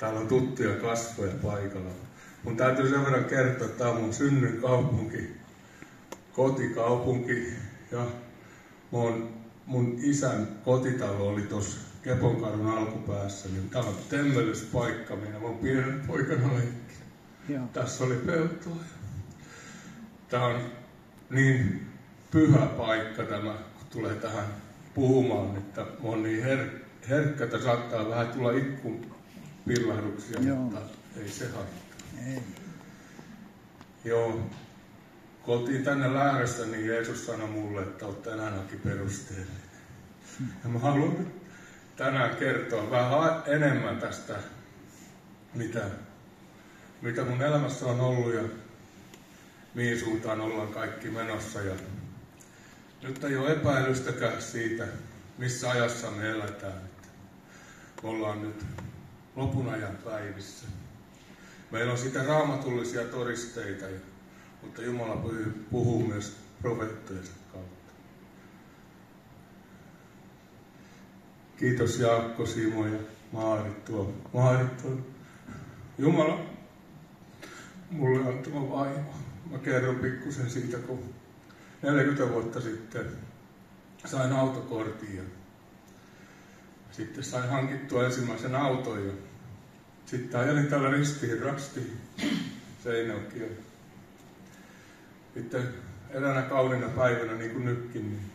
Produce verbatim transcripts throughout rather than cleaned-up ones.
Täällä on tuttuja kasvoja paikalla. Mun täytyy sen verran kertoa, että tää on mun synnyinkaupunki, kotikaupunki. Ja mun, mun isän kotitalo oli tuossa Keponkadun alkupäässä. Niin tää on temmellyspaikka, minä mun pienen poikana leikki. Tässä oli peltoa. Tää on niin pyhä paikka tämä, kun tulee tähän puhumaan, että mä oon niin her- herkkä, että saattaa vähän tulla ikkun pillahduksia, Joo. mutta ei se haittaa. Ei. Joo. Kun oltiin tänne lähdössä, niin Jeesus sanoi mulle, että olet tänäänkin perusteellinen. Hmm. Ja mä haluan tänään kertoa vähän enemmän tästä, mitä, mitä mun elämässä on ollut ja mihin suuntaan ollaan kaikki menossa. Ja nyt ei ole epäilystäkään siitä, missä ajassa me eletään. Me ollaan nyt lopun ajan päivissä. Meillä on sitä raamatullisia todisteita, mutta Jumala puhuu myös profeettojensa kautta. Kiitos Jaakko, Simo ja Maarit tuo. Maarit tuo. Jumala mulle antama vaimo. Mä kerron pikkusen siitä, kun neljäkymmentä vuotta sitten sain autokortin ja sitten sain hankittua ensimmäisen auton ja sitten ajelin tällä ristiin rastiin Seinäjoki. Sitten eräänä kauniina päivänä, niin kuin nytkin, niin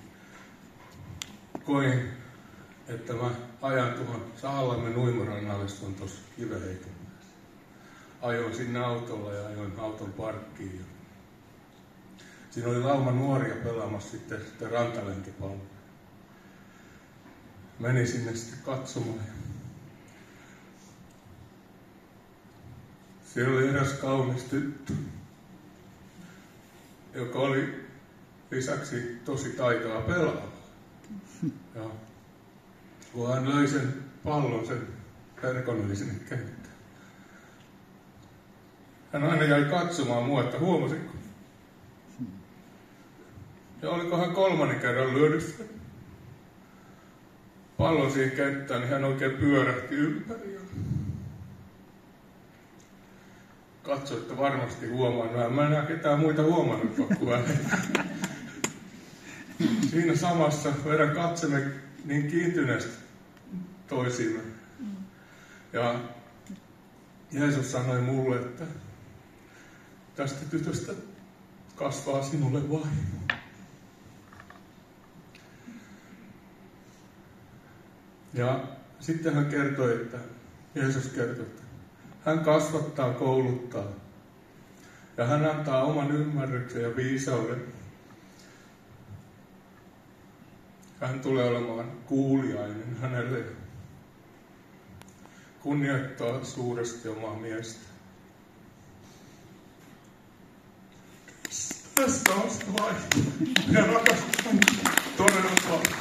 koin, että mä ajan tuohon Sahalammen uimarannalle, se on tuossa Kivenheikenmäessä. Ajoin sinne autolla ja ajoin auton parkkiin. Siinä oli lauma nuoria pelaamassa sitten, sitten rantalentipalloa. Menin sinne sitten katsomaan. Siellä oli eräs kaunis tyttö, joka oli lisäksi tosi taitava pelaaja. Ja kun hän löi sen pallon, sen verkon yli sinne kenttään. Hän aina jäi katsomaan mua, että huomasitko? Ja olikohan kolmannen kerran lyönyt sen pallon siihen kenttään, niin hän oikein pyörähti ympäri. Ja katsoi, että varmasti huomaan. No, mä en enää ketään muita huomannut kuin hän. Siinä samassa meidän katsemme niin kiintyneesti toisiimme. Ja Jeesus sanoi mulle, että tästä tytöstä kasvaa sinulle vaimo. Ja sitten hän kertoi, että Jeesus kertoi, että hän kasvattaa, kouluttaa ja hän antaa oman ymmärryksen ja viisauden. Hän tulee olemaan kuuliainen hänelle, kunnioittaa suuresti omaa miestä. Tästä on sitä vaihtoa ja rakastan todella paljon.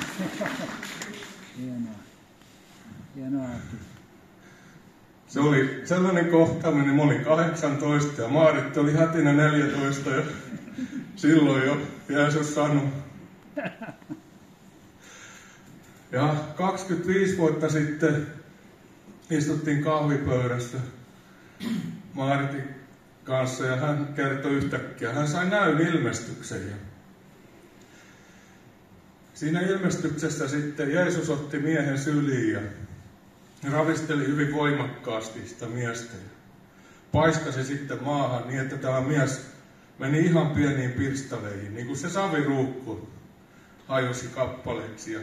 Hienoa. Hienoa. Se oli sellainen kohtaaminen, mä olin kahdeksantoista ja Maarit oli hätinä neljätoista ja silloin jo Jeesus sanoi. Ja kaksikymmentäviisi vuotta sitten istuttiin kahvipöydässä Maaritin kanssa ja hän kertoi yhtäkkiä, hän sai näyn ilmestyksen. Ja siinä ilmestyksessä sitten Jeesus otti miehen syliin ja ravisteli hyvin voimakkaasti sitä miestä. Paiskasi sitten maahan niin, että tämä mies meni ihan pieniin pirstaleihin, niin kuin se saviruukku hajosi kappaleeksi.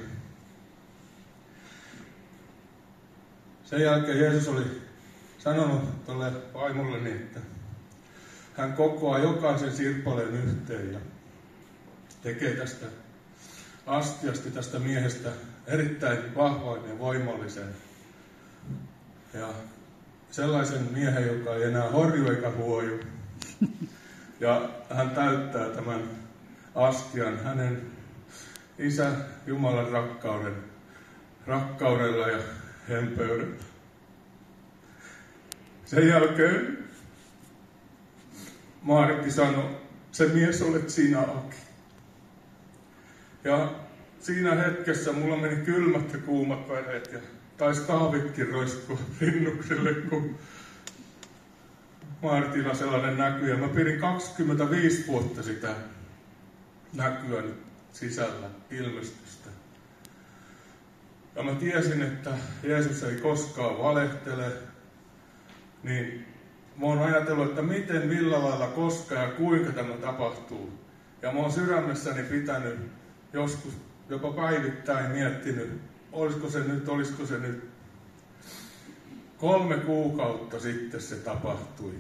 Sen jälkeen Jeesus oli sanonut tuolle vaimolleni, että hän kokoaa jokaisen sirpaleen yhteen ja tekee tästä astiasti tästä miehestä erittäin vahvan ja voimallisen. Ja sellaisen miehen, joka ei enää horju eikä huoju. Ja hän täyttää tämän astian hänen Isä Jumalan rakkauden, rakkaudella ja hempeydellä. Sen jälkeen Maaritti sanoi, se mies olet sinä, Aki. Ja siinä hetkessä mulla meni kylmät ja kuumat väreet ja taisi kahvitkin roiskua rinnukselle, kun Martilla sellainen näky. Ja mä pidin kaksikymmentäviisi vuotta sitä näkyä nyt sisällä, ilmestystä. Ja mä tiesin, että Jeesus ei koskaan valehtele, niin mä oon ajatellut, että miten, millä lailla, koska ja kuinka tämä tapahtuu. Ja mä oon sydämessäni pitänyt joskus jopa päivittäin miettinyt, olisiko se nyt, olisiko se nyt. Kolme kuukautta sitten se tapahtui.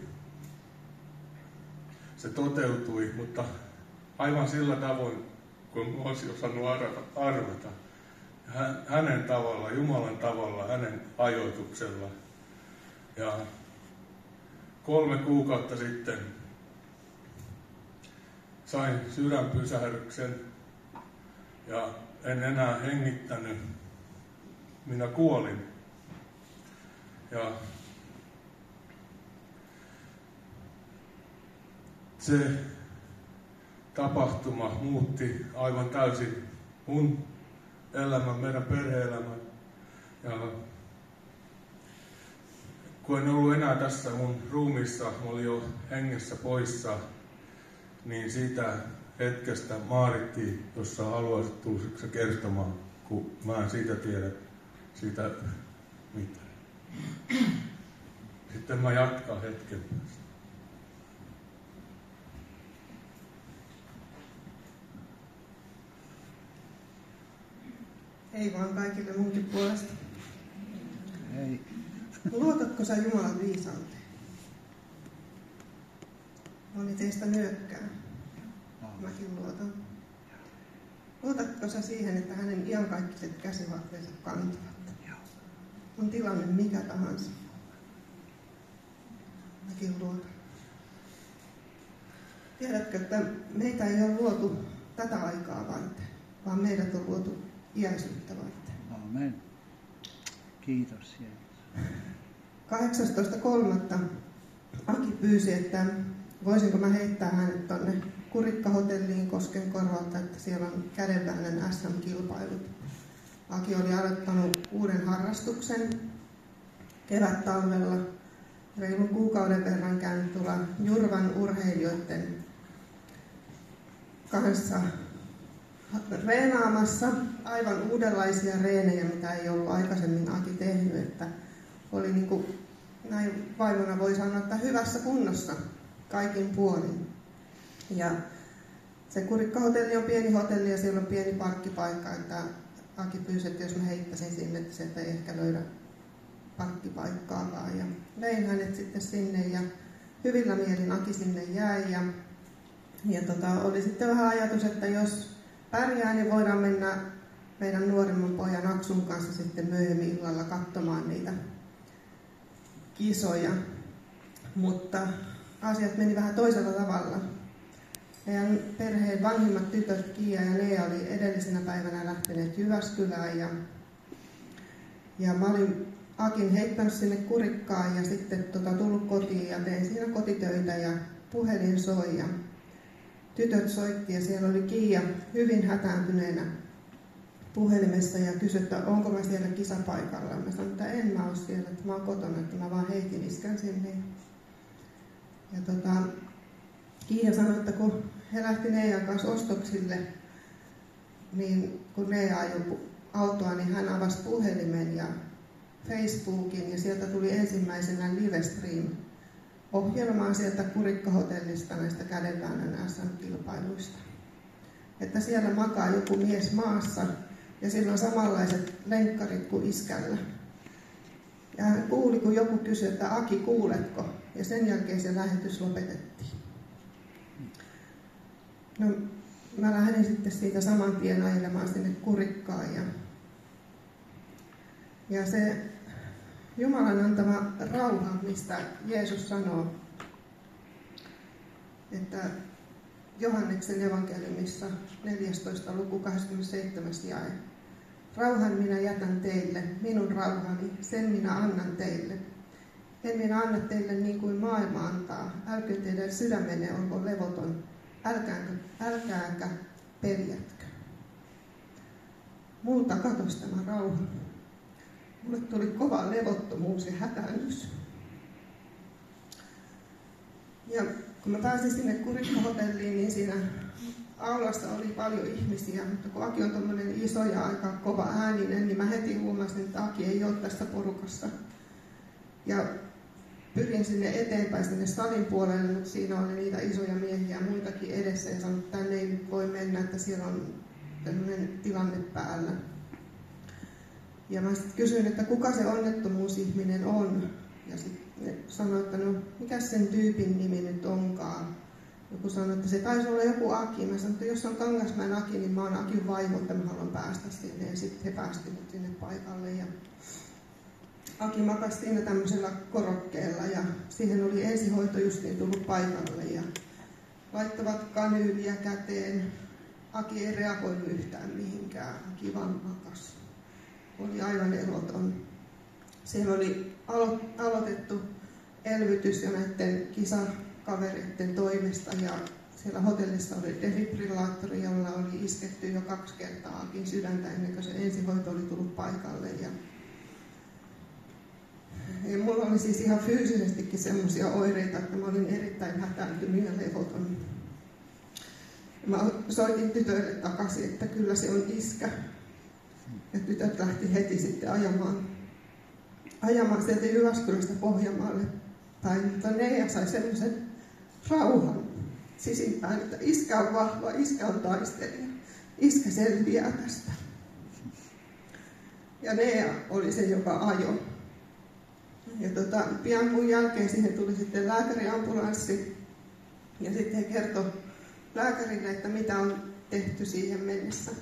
Se toteutui, mutta aivan sillä tavoin, kun mä olisin osannut arvata. Hänen tavalla, Jumalan tavalla, hänen ajoituksella. Ja kolme kuukautta sitten sain sydänpysähdyksen ja en enää hengittänyt. Minä kuolin. Ja se tapahtuma muutti aivan täysin mun elämän, meidän perhe-elämän. Ja kun en ollut enää tässä mun ruumiissa, mä olin jo hengessä poissa, niin siitä hetkestä Maarittiin, jos sä haluaisit tulla kertomaan, kun mä en siitä tiedä, siitä mitään. Sitten mä jatkan hetken päästä. Ei vaan kaikille munkin puolesta. Ei. Luotatko sä Jumalan viisauteen? Moni teistä nyökkää. Mäkin luotan. Luotatko sä siihen, että hänen iankaikkiset käsivartensa kantavat? On tilanne mikä tahansa. Mäkin luotan. Tiedätkö, että meitä ei ole luotu tätä aikaa varten, vaan meidät on luotu iäisyyttä varten. Amen. Kiitos Jeesus. kahdeksastoista kolmatta Aki pyysi, että voisinko mä heittää hänet tonne Kurikkahotelliin Koskenkorvalta, että siellä on kädenväännön S M-kilpailut. Aki oli aloittanut uuden harrastuksen kevät-talvella. Reilun kuukauden verran käynyt tulla Jurvan urheilijoiden kanssa reenaamassa aivan uudenlaisia reenejä, mitä ei ollut aikaisemmin Aki tehnyt. Että oli niin kuin, näin vaimona voi sanoa, että hyvässä kunnossa kaikin puolin. Ja se Kurikkahotelli on pieni hotelli ja siellä on pieni parkkipaikka, että Aki pyysi, että jos mä heittäisin sinne, että sieltä ei ehkä löydä parkkipaikkaakaan. Ja vein hänet sitten sinne ja hyvillä mielin Aki sinne jäi. Ja, ja tota, oli sitten vähän ajatus, että jos pärjää, niin voidaan mennä meidän nuoremman pojan Aksun kanssa sitten myöhemmin illalla katsomaan niitä kisoja. Mutta asiat meni vähän toisella tavalla. Meidän perheen vanhimmat tytöt Kiia ja Lea oli edellisenä päivänä lähteneet Jyväskylään ja, ja mä olin Akin heittänyt sinne Kurikkaan ja sitten tota, tullut kotiin ja tein siinä kotitöitä ja puhelin soi ja tytöt soitti ja siellä oli Kiia hyvin hätääntyneenä puhelimessa ja kysyi, että onko mä siellä kisapaikalla. Mä sanoin, että en mä ole siellä, että mä oon kotona, että mä vaan heitin iskän sinne. Ja tota, Kiia sanoi, että kun he lähti Neejan kanssa ostoksille, niin kun Neeja ajoi autoa, niin hän avasi puhelimen ja Facebookin ja sieltä tuli ensimmäisenä Livestream-ohjelmaa sieltä Kurikkahotellista näistä kädenväännön S M-kilpailuista. Että siellä makaa joku mies maassa ja sillä on samanlaiset lenkkarit kuin iskällä. Ja hän kuuli, kun joku kysyi, että Aki, kuuletko? Ja sen jälkeen se lähetys lopetettiin. No, mä lähdin sitten siitä saman tien ajelemaan sinne Kurikkaan. Ja, ja se Jumalan antama rauha, mistä Jeesus sanoo, että Johanneksen evankeliumissa neljästoista luku kaksikymmentäseitsemäs jae. Rauhan minä jätän teille, minun rauhani, sen minä annan teille. En minä anna teille niin kuin maailma antaa, älkää teidän sydämenne olko levoton, älkääkä, älkääkä peljätkö. Multa katos tämä rauha. mulle tuli kova levottomuus ja hätäännys. Ja kun mä pääsin sinne Kurikka-hotelliin, niin siinä aulassa oli paljon ihmisiä, mutta kun Aki on tommoinen iso ja aika kova ääninen, niin mä heti huomasin, että Aki ei ole tässä porukassa. Ja pyrin sinne eteenpäin sinne salin puolelle, mutta siinä oli niitä isoja miehiä muitakin edessä ja sanoin, että tänne ei nyt voi mennä, että siellä on tämmöinen tilanne päällä. Ja mä sitten kysyin, että kuka se onnettomuusihminen on. Ja sitten sanoin, että no mikä sen tyypin nimi nyt onkaan. Joku sanoi, että se taisi olla joku Aki. Mä sanoin, että jos on Kangasmäen Aki, niin mä oon Akin vaimo, että mä haluan päästä sinne. Ja sitten he päästivät sinne paikalle. Ja Aki makasi siinä tämmöisellä korokkeella ja siihen oli ensihoito justiin tullut paikalle. Ja laittavat kanyyliä käteen. Aki ei reagoinut yhtään mihinkään. Aki vaan makasi. Oli aivan eroton. Siellä oli alo- aloitettu elvytys ja näiden kisakavereiden toimesta ja siellä hotellissa oli defibrillaattori, jolla oli isketty jo kaksi kertaa Akin sydäntä ennen kuin se ensihoito oli tullut paikalle. Ja, ja mulla oli siis ihan fyysisestikin semmoisia oireita, että mä olin erittäin hätääntynyt ja levoton. Mä soitin tytöille takaisin, että kyllä se on iskä. Ja tytöt lähti heti sitten ajamaan, ajamaan sieltä Jyväskylästä Pohjanmaalle päin. Mutta Neija sai semmoisen rauhan sisimpään, että iskä on vahva, iskä on taistelija, iskä selviää tästä. Ja Neija oli se, joka ajoi. Ja tota, pian mun jälkeen siihen tuli sitten lääkäriambulanssi. Ja sitten he kertoi lääkärille, että mitä on tehty siihen mennessä.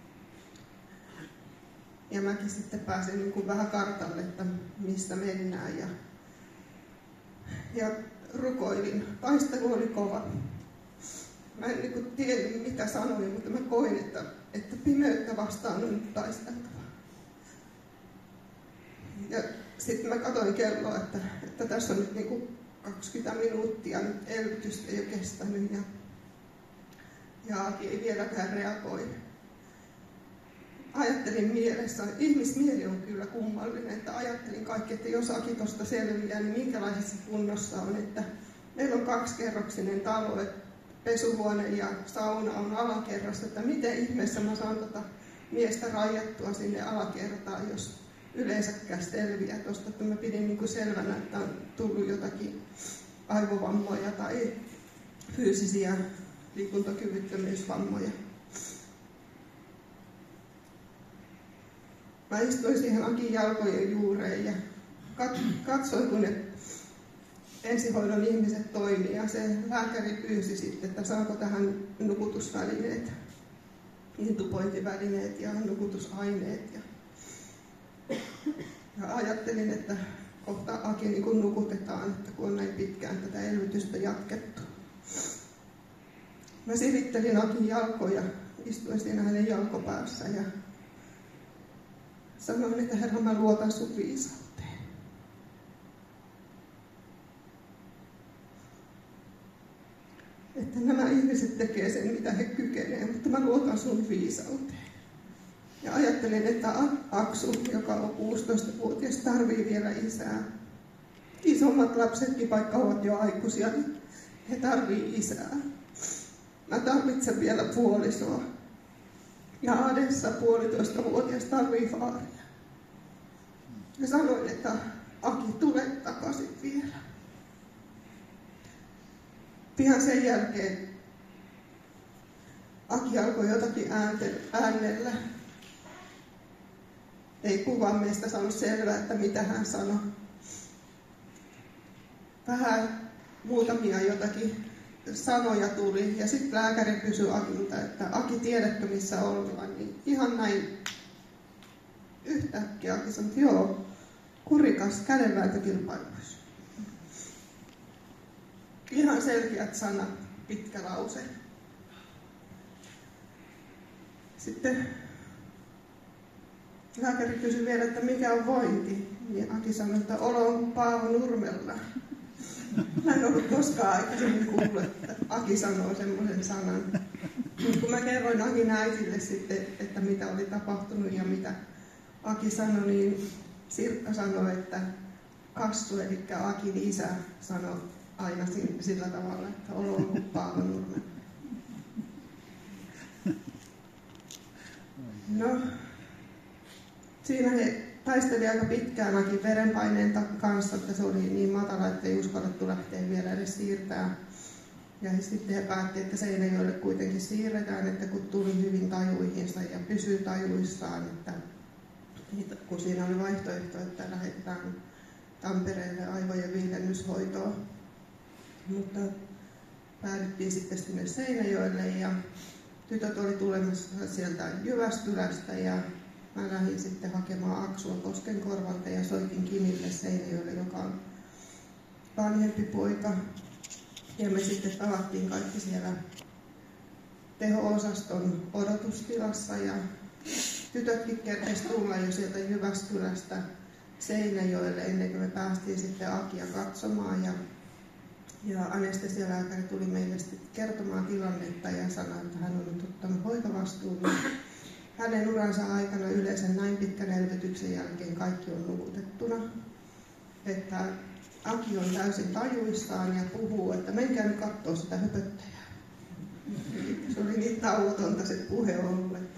Ja mäkin sitten pääsin niin kuin vähän kartalle, että mistä mennään. Ja, ja rukoilin. Taistelu oli kova. Mä en niin kuin tiennyt, mitä sanoin, mutta mä koin, että, että pimeyttä vastaan on nyt taisteltava. Ja sitten mä katsoin kelloa, että, että tässä on nyt niin kuin kaksikymmentä minuuttia nyt elvytystä jo kestänyt. Ja, ja Aki ei vieläkään reagoi. Ajattelin mielessä, ihmismieli on kyllä kummallinen, että ajattelin kaikki, että jos Aki tuosta selviää, niin minkälaisessa kunnossa on, että meillä on kaksikerroksinen talo, että pesuhuone ja sauna on alakerrassa, että miten ihmeessä mä saan tota miestä rajattua sinne alakertaan, jos yleensäkään selviää tuosta, että mä pidin niin kuin selvänä, että on tullut jotakin aivovammoja tai fyysisiä liikuntakyvyttömyysvammoja. Mä istuin siihen Akin jalkojen juureen ja katsoin, kun ne ensihoidon ihmiset toimii. Ja se lääkäri pyysi sitten, että saako tähän nukutusvälineet, intubointivälineet ja nukutusaineet. Ja, ja ajattelin, että kohta Aki niin kun nukutetaan, että kun on näin pitkään tätä elvytystä jatkettu. Mä sirittelin Akin jalkoja, istuin siinä hänen jalkopäässä ja sanoin, että Herra, mä luotan sun viisauteen. Että nämä ihmiset tekee sen, mitä he kykenevät, mutta mä luotan sun viisauteen. Ja ajattelin, että Aksu, joka on kuusitoistavuotias, tarvii vielä isää. Isommat lapsetkin, vaikka ovat jo aikuisia, niin he tarvii isää. Mä tarvitsen vielä puolisoa. Ja Adessa puolitoistavuotias tarvii faaria. Ja sanoin, että Aki, tule takaisin vielä. Pian sen jälkeen Aki alkoi jotakin äänellä. Ei kukaan meistä saanut selvää, että mitä hän sanoi. Vähän muutamia jotakin sanoja tuli ja sitten lääkäri kysyi Akilta, että Aki, tiedätkö missä ollaan? Niin ihan näin yhtäkkiä Aki sanoi, että joo, Kurikas kädenvääntökilpailuissa. Ihan selkeät sanat, pitkä lause. Sitten lääkäri kysyi vielä, että mikä on vointi. Niin Aki sanoi, että olo on kuin Paavo Nurmella. Mä en ollut koskaan aikaisemmin kuullut, että Aki sanoo semmoisen sanan. Mutta kun mä kerroin Akin äitille sitten, että mitä oli tapahtunut ja mitä Aki sanoi, niin Sirkka sanoi, että Kassu, eli Akin isä, sanoi aina sillä tavalla, että olo ollut Paalonurme. No, siinä he taisteli aika pitkään Akin verenpaineen kanssa, että se oli niin matala, että ei uskallettu lähteä vielä edes siirtää. Ja sitten he päätti, että Seinäjoelle kuitenkin siirretään, että kun tuli hyvin tajuihinsa ja pysyy tajuissaan, että kun siinä oli vaihtoehto, että lähetetään Tampereelle aivojen viilennyshoitoon. Mutta päädyttiin sitten sinne Seinäjoelle ja tytöt oli tulemassa sieltä Jyväskylästä ja mä lähdin sitten hakemaan Aksua Koskenkorvalta ja soitin Kimille Seinäjoelle, joka on vanhempi poika. Ja me sitten tavattiin kaikki siellä teho-osaston odotustilassa ja tytötkin kerkesi tulla jo sieltä Jyväskylästä Seinäjoelle ennen kuin me päästiin sitten Akia katsomaan. Ja, ja anestesialääkäri tuli meille sitten kertomaan tilannetta ja sanoi, että hän on nyt ottanut hoitovastuun. Hänen uransa aikana yleensä näin pitkän elvytyksen jälkeen kaikki on nukutettuna. Että Aki on täysin tajuissaan ja puhuu, että menkää nyt kattoo sitä höpöttäjää. Se oli niin tauotonta se puhe ollut, että,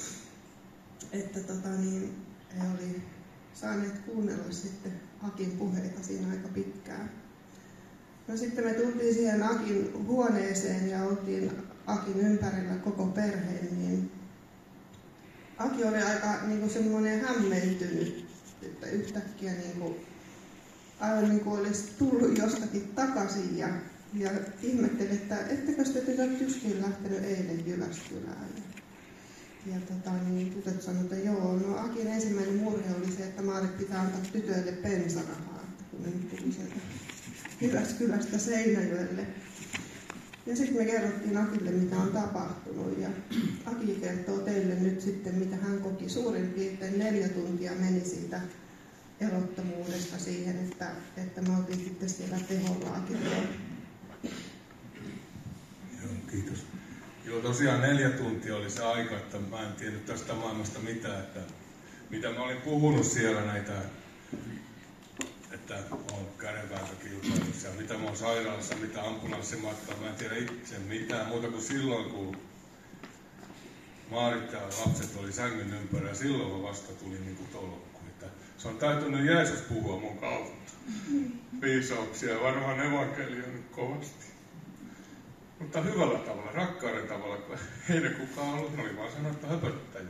että tota niin, he oli saaneet kuunnella sitten Akin puheita siinä aika pitkään. No sitten me tultiin siihen Akin huoneeseen ja oltiin Akin ympärillä koko perheen, niin Aki oli aika niin kuin semmoinen hämmentynyt, että yhtäkkiä niin kuin, aivan niin kuin olisi tullut jostakin takaisin ja, ja ihmetteli, että ettekö te tytöt justiin lähtenyt eilen Jyväskylään. Ja, ja tota, niin tytöt sanoivat, että joo, no Akin ensimmäinen murhe oli se, että Maarit pitää antaa tytöille bensarahaa, että kun ne nyt tuli sieltä Jyväskylästä Seinäjoelle. Ja sitten me kerrottiin Akille, mitä on tapahtunut. Ja Aki kertoo teille nyt sitten, mitä hän koki. Suurin piirtein neljä tuntia meni siitä elottomuudesta siihen, että, että me oltiin sitten siellä teholla Akilla. Joo, kiitos. Joo, tosiaan neljä tuntia oli se aika, että mä en tiennyt tästä maailmasta mitään, että mitä mä olin puhunut siellä näitä, että olen kädenvääntökilpailussa ja mitä mä oon sairaalassa, mitä ambulanssimatkaa, mä en tiedä itse mitään muuta kuin silloin, kun Maarit ja lapset oli sängyn ympärillä ja silloin mä vasta tuli niin kuin tolkku. Että se on täytynyt Jeesus puhua mun kautta. Viisauksia ja varmaan evankelia nyt kovasti. Mutta hyvällä tavalla, rakkauden tavalla, kun ei ne kukaan ollut, ne oli vaan sanoa, että höpöttäjä.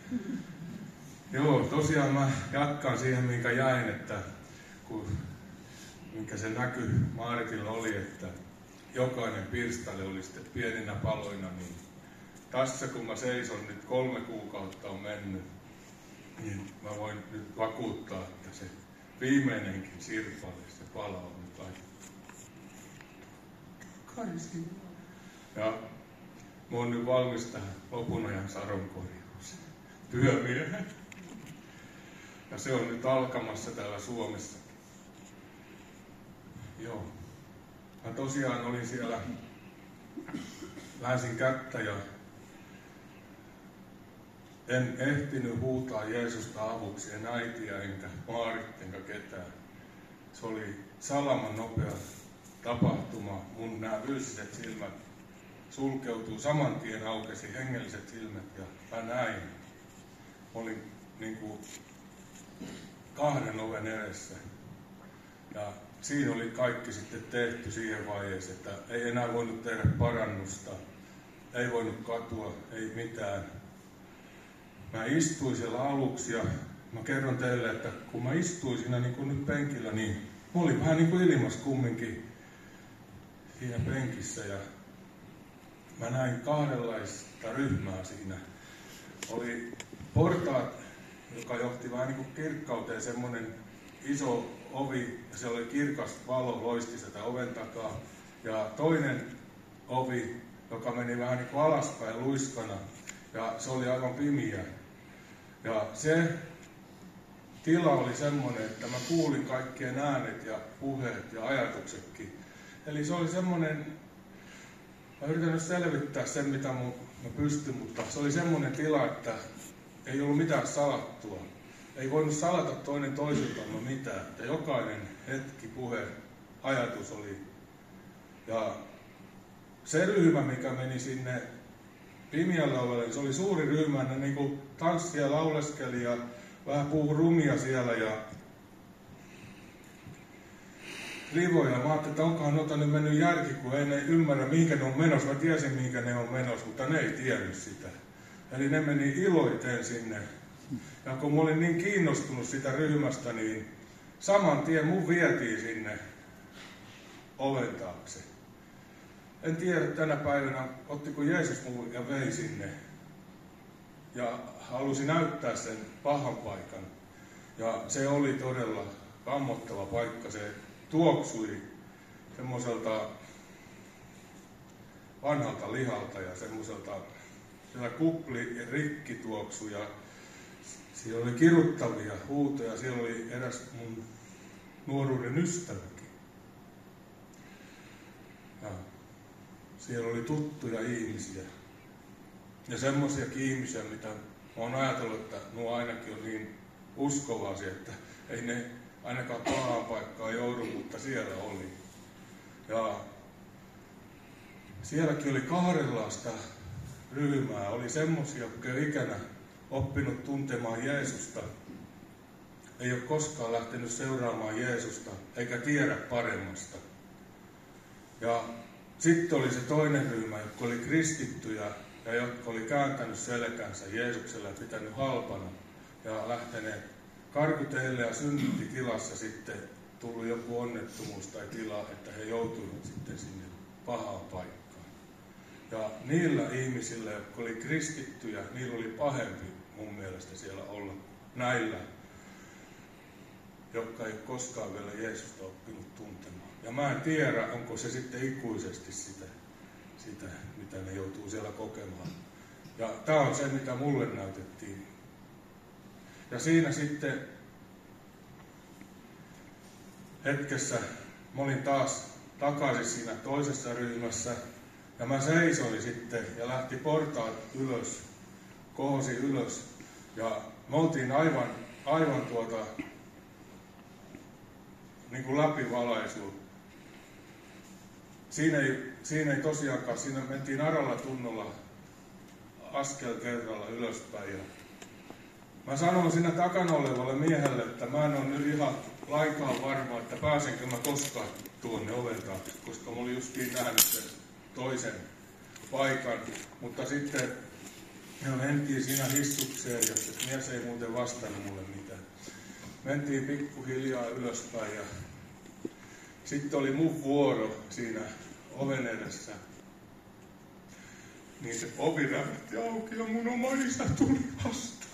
Joo, tosiaan mä jatkan siihen, minkä jäin, että kun, minkä se näky Maaritilla oli, että jokainen pirstale oli sitten pieninä paloina, niin tässä kun mä seison nyt kolme kuukautta on mennyt, niin mä voin nyt vakuuttaa, että se viimeinenkin sirpale, se pala on nyt laitettu. Karsi. Ja mä oon nyt valmis tähän lopun ajan sadonkorjuuseen. Työmiehen. Ja se on nyt alkamassa täällä Suomessa. Joo. Mä tosiaan olin siellä, väänsin kättä ja en ehtinyt huutaa Jeesusta avuksi, en äitiä enkä Maarit enkä ketään. Se oli salaman nopea tapahtuma. Mun nämä fyysiset silmät sulkeutuu saman tien, aukesi hengelliset silmät ja mä näin. Olin niin kuin kahden oven edessä. Ja siinä oli kaikki sitten tehty siihen vaiheeseen, että ei enää voinut tehdä parannusta, ei voinut katua, ei mitään. Mä istuin siellä aluksi ja mä kerron teille, että kun mä istuin siinä niin kuin nyt penkillä, niin mä olin vähän niin kuin ilmas kumminkin siinä penkissä ja mä näin kahdenlaista ryhmää siinä. Oli portaat, joka johti vähän niin kuin kirkkauteen, semmoinen iso ovi ja siellä oli kirkas valo loisti sitä oven takaa. Ja toinen ovi, joka meni vähän niin kuin alaspäin luiskana ja se oli aivan pimiä. Ja se tila oli semmoinen, että mä kuulin kaikkien äänet ja puheet ja ajatuksetkin. Eli se oli semmoinen, mä yritän nyt selvittää sen mitä mun, mä pystyn, mutta se oli semmoinen tila, että ei ollut mitään salattua. ei voinut salata toinen toisiltamme mitään. Ja jokainen hetki, puhe, ajatus oli. Ja se ryhmä, mikä meni sinne Pimialle ovelle, se oli suuri ryhmä. Ne niin kuin tanssi ja lauleskeli ja vähän puhui rumia siellä ja livoja. Mä ajattelin, että onkohan noita nyt mennyt järki, kun ei ne ymmärrä, mihinkä ne on menossa. Mä tiesin, mihinkä ne on menossa, mutta ne ei tiennyt sitä. Eli ne meni iloiteen sinne. Ja kun mä olin niin kiinnostunut sitä ryhmästä, niin saman tien mun vietiin sinne oven taakse. En tiedä tänä päivänä, ottiko Jeesus mun ja vei sinne. Ja halusi näyttää sen pahan paikan. Ja se oli todella kammottava paikka. Se tuoksui semmoiselta vanhalta lihalta ja semmoiselta, siellä kupli rikki tuoksui ja siellä oli kiruttavia huutoja. Siellä oli eräs mun nuoruuden ystäväkin. Ja siellä oli tuttuja ihmisiä. Ja semmoisiakin ihmisiä, mitä mä oon ajatellut, että nuo ainakin on niin uskovaisia, että ei ne ainakaan pahaan paikkaan joudu, mutta siellä oli. Ja sielläkin oli kahdenlaista ryhmää. Oli semmoisia, jotka ei ikänä oppinut tuntemaan Jeesusta. Ei ole koskaan lähtenyt seuraamaan Jeesusta, eikä tiedä paremmasta. Ja sitten oli se toinen ryhmä, jotka oli kristittyjä ja jotka oli kääntänyt selkänsä Jeesukselle ja pitänyt halpana ja lähteneet karkuteille ja syntitilassa sitten tullut joku onnettomuus tai tila, että he joutuivat sitten sinne pahaan paikkaan. Ja niillä ihmisillä, jotka oli kristittyjä, niillä oli pahempi mun mielestä siellä olla näillä, jotka ei koskaan vielä Jeesusta oppinut tuntemaan. Ja mä en tiedä, onko se sitten ikuisesti sitä, sitä mitä ne joutuu siellä kokemaan. Ja tää on se, mitä mulle näytettiin. Ja siinä sitten hetkessä mä olin taas takaisin siinä toisessa ryhmässä. Ja mä seisoin sitten ja lähti portaat ylös, kohosi ylös. Ja me oltiin aivan, aivan tuota, niin kuin läpivalaisuun. Siinä ei, siinä ei tosiaankaan, siinä mentiin aralla tunnolla askel kerralla ylöspäin. Ja mä sanoin siinä takana olevalle miehelle, että mä en ole nyt ihan lainkaan varma, että pääsenkö mä koskaan tuonne oven taakse, koska mä olin justiin nähnyt sen toisen paikan. Mutta sitten me mentiin siinä hissukseen, ja se mies ei muuten vastannut mulle mitään. Mentiin pikkuhiljaa ylöspäin ja sitten oli mun vuoro siinä oven edessä. Niin se ovi rävähti auki ja mun oma isä tuli vastaan.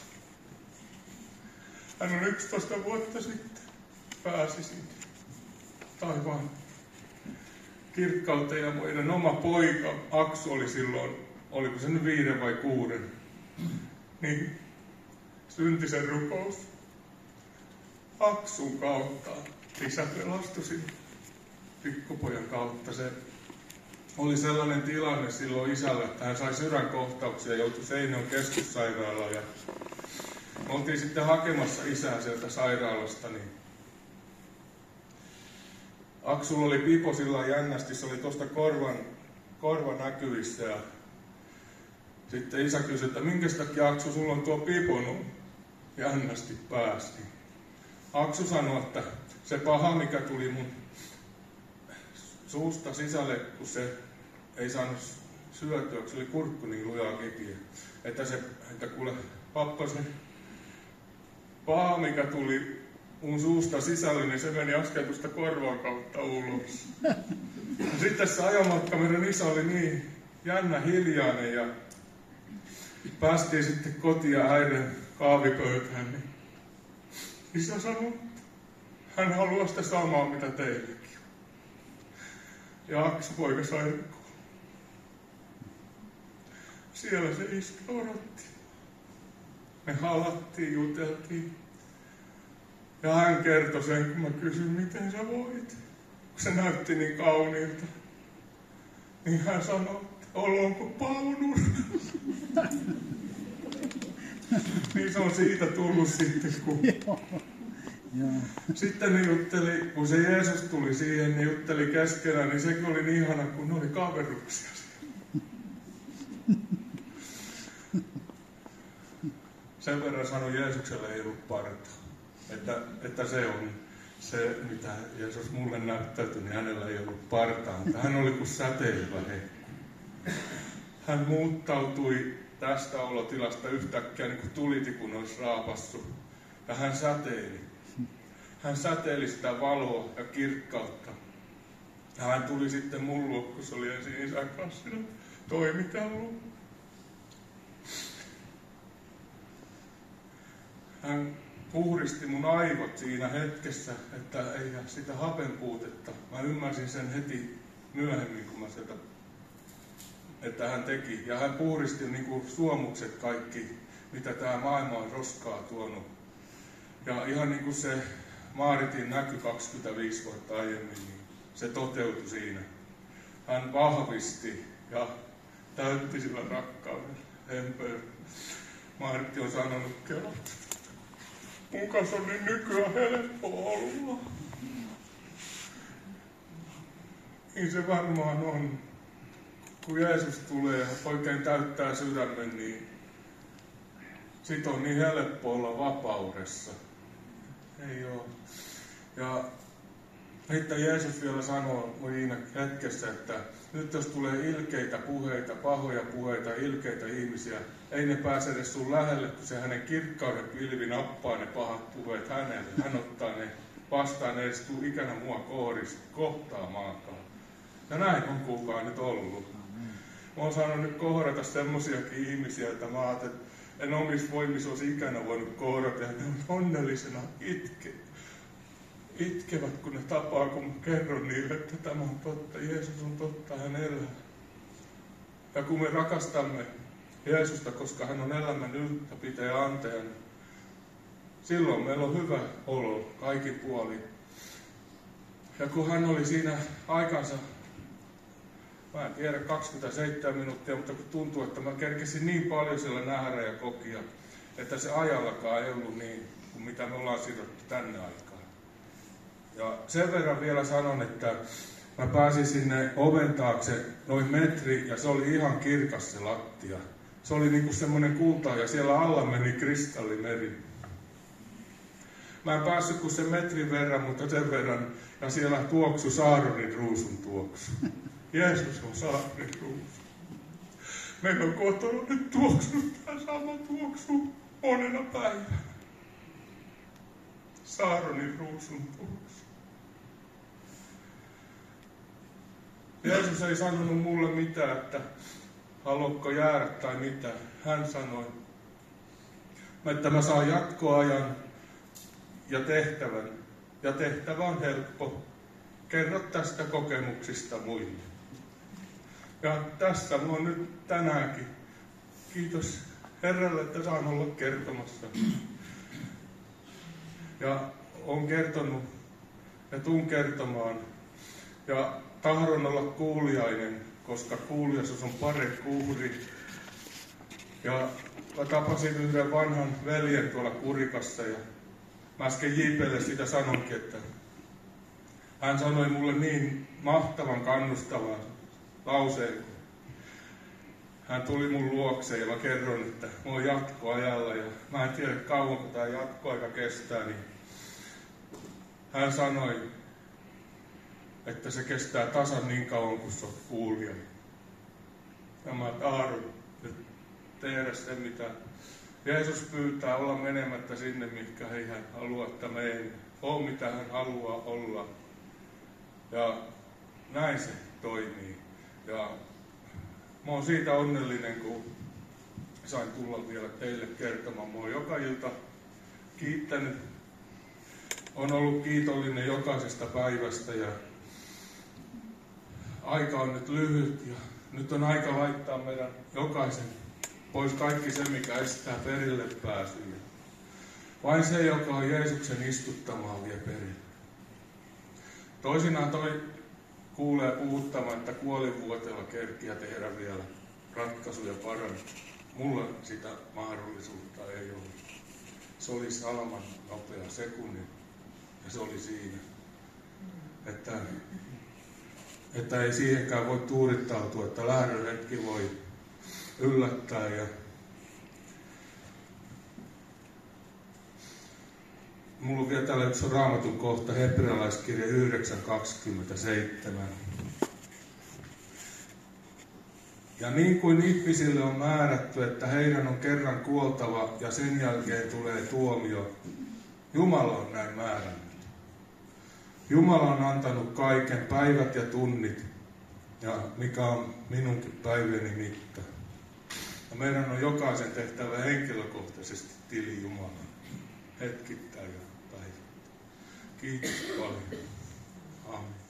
Hän on yksitoista vuotta sitten pääsi sinne taivaan kirkkauteen ja meidän oma poika Aksu oli silloin, oliko se nyt viiden vai kuuden, niin syntisen rukous Aksun kautta. Isä pelastui sinne pikkupojan kautta. Se oli sellainen tilanne silloin isällä, että hän sai sydänkohtauksia ja joutui Seinäjoen keskussairaalaan. Ja me oltiin sitten hakemassa isää sieltä sairaalasta. Niin Aksulla oli pipo sillä jännästi, se oli tuosta korvan, korvan näkyvissä. Ja sitten isä kysyi, että minkä takia Aksu sulla on tuo pipo no, jännästi pääsi. Aksu sanoi, että se paha, mikä tuli mun suusta sisälle, kun se ei saanut syötyä, kun se oli kurkku niin lujaa kipiä. Että se, että kuule, pappa, se paha, mikä tuli mun suusta sisälle, niin se meni askeltusta korvan kautta ulos. Ja sitten se ajomatka meidän isä oli niin jännä hiljainen ja päästiin sitten kotiin ja äidin kaavipöytään, niin isä sanoi, hän haluaa sitä samaa, mitä teillekin on. Ja Aksu poika sai rikkoa. Siellä se iskä odotti. Me halattiin, juteltiin. Ja hän kertoi sen, kun mä kysyin, miten sä voit. Kun se näytti niin kauniilta. Niin hän sanoi, että olonko paunur. Niin se on siitä tullut sitten, kun... Sitten ne jutteli, kun se Jeesus tuli siihen, ne jutteli keskenään, niin sekin oli niin ihana, kun ne oli kaveruksia. Sen verran sanoi, Jeesukselle ei ollut parta. Että, että se on se, mitä Jeesus mulle näyttäytyi, niin hänellä ei ollut partaa, mutta hän oli kuin säteilevä hehku. Hän muuttautui tästä olotilasta yhtäkkiä niin kuin tulitikun olisi raapassut. Ja hän säteili. Hän säteili sitä valoa ja kirkkautta. Ja hän tuli sitten mun luo, kun se oli ensin isän kanssa siinä toimitellut. Hän puhdisti mun aivot siinä hetkessä, että ei sitä hapenpuutetta. Mä ymmärsin sen heti myöhemmin, kun mä sieltä, että hän teki. Ja hän puhdisti niin kuin suomukset kaikki, mitä tämä maailma on roskaa tuonut. Ja ihan niin kuin se Maaritin näky kaksikymmentäviisi vuotta aiemmin, niin se toteutui siinä. Hän vahvisti ja täytti sillä rakkaudella. Hempöön. Maaritti on sanonut kerran, mun kanssa on niin nykyään helppo olla. Niin se varmaan on. Kun Jeesus tulee ja oikein täyttää sydämen, niin sit on niin helppo olla vapaudessa. Ei oo. Ja että Jeesus vielä sanoo siinä hetkessä, että nyt jos tulee ilkeitä puheita, pahoja puheita, ilkeitä ihmisiä, ei ne pääse edes sun lähelle, kun se hänen kirkkauden pilvi nappaa ne pahat puheet hänelle. Hän ottaa ne vastaan, ne edes tuu ikänä mua kohdista kohtaamaankaan. Ja näin on kuulkaa nyt ollut. Mä oon saanut nyt kohdata semmosiakin ihmisiä, että mä ajattelin, että en omissa voimissa olisi ikänä voinut kohdata, ja ne on onnellisena itke. Itkevät, kun ne tapaa, kun mä kerron niille, että tämä on totta, Jeesus on totta, hän elää. Ja kun me rakastamme Jeesusta, koska hän on elämän ylläpitäjä antaja, niin silloin meillä on hyvä olo kaikin puolin. Ja kun hän oli siinä aikansa, mä en tiedä, kaksikymmentäseitsemän minuuttia, mutta kun tuntuu, että mä kerkesin niin paljon siellä nähdä ja kokia, että se ajallakaan ei ollut niin kuin mitä me ollaan sidottu tänne aikaan. Ja sen verran vielä sanon, että mä pääsin sinne oven taakse noin metri ja se oli ihan kirkas se lattia. Se oli niinku semmoinen kulta ja siellä alla meni kristallimeri. Mä en päässyt kuin sen metrin verran, mutta sen verran. Ja siellä tuoksu Saaronin ruusun tuoksu. Jeesus on Saaronin ruusu. Meillä on kotona nyt tuoksunut tämä sama tuoksu monena päivänä. Saaronin ruusun tuoksu. Jeesus ei sanonut mulle mitään, että haluatko jäädä tai mitä. Hän sanoi, että mä saan jatkoajan ja tehtävän. Ja tehtävä on helppo. Kerro tästä kokemuksista muille. Ja tässä mä oon nyt tänäänkin. Kiitos Herralle, että saan olla kertomassa. Ja olen kertonut ja tuun kertomaan. Ja tahdon olla kuulijainen, koska kuulijaisuus on parempi kuuri. Ja mä tapasin yhden vanhan veljen tuolla Kurikassa ja mä äsken J P:lle sitä sanonkin, että hän sanoi mulle niin mahtavan kannustavan lauseen. Hän tuli mun luokseen ja mä kerron, että mä oon jatkoajalla ja mä en tiedä kauanko tää jatkoaika kestää, niin hän sanoi, että se kestää tasan niin kauan kuin sä oot kuulija. Ja mä tahdon nyt tehdä sen, mitä Jeesus pyytää olla menemättä sinne, mitkä ei hän halua, että me ei ole mitä hän haluaa olla. Ja näin se toimii. Ja mä oon siitä onnellinen, kun sain tulla vielä teille kertomaan. Mä oon joka ilta kiittänyt. On ollut kiitollinen jokaisesta päivästä ja aika on nyt lyhyt ja nyt on aika laittaa meidän jokaisen pois kaikki se, mikä estää perille pääsyä. Vain se, joka on Jeesuksen istuttamaa, vie perille. Toisinaan toi kuulee puhuttamaan, että kuolinvuoteella kerkiä tehdä vielä ratkaisuja parannuksia. mulla sitä mahdollisuutta ei ollut. Se oli salaman nopea sekunnin ja se oli siinä. Että, että ei siihenkään voi tuurittautua, että lähdöhetki voi yllättää. Ja mulla on vielä täällä yksi raamatun kohta, hebrealaiskirja yhdeksän kaksikymmentäseitsemän. Ja niin kuin ihmisille on määrätty, että heidän on kerran kuoltava ja sen jälkeen tulee tuomio, Jumala on näin määrännyt. Jumala on antanut kaiken, päivät ja tunnit, ja mikä on minunkin päivieni mitta. Ja meidän on jokaisen tehtävä henkilökohtaisesti tili Jumalan, hetkittäin ja päivittäin. Kiitos paljon. Amen.